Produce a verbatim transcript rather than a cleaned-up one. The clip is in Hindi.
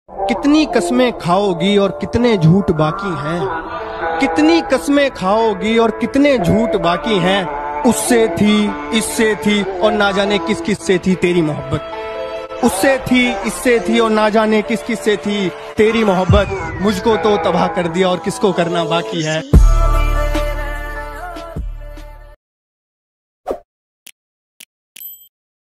कितनी कस्में खाओगी और कितने झूठ बाकी हैं, कितनी कस्में खाओगी और कितने झूठ बाकी हैं। उससे थी, इससे थी और ना जाने किस किस से थी तेरी मोहब्बत। उससे थी, इससे थी और ना जाने किस किस से थी तेरी मोहब्बत। मुझको तो तबाह कर दिया और किसको करना बाकी है।